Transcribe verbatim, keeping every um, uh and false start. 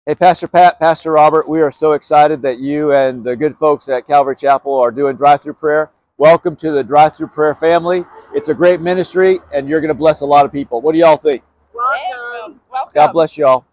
Hey, Pastor Pat, Pastor Robert, we are so excited that you and the good folks at Calvary Chapel are doing drive-through prayer. Welcome to the drive-through prayer family. It's a great ministry, and you're going to bless a lot of people. What do y'all think? Welcome. God bless you all.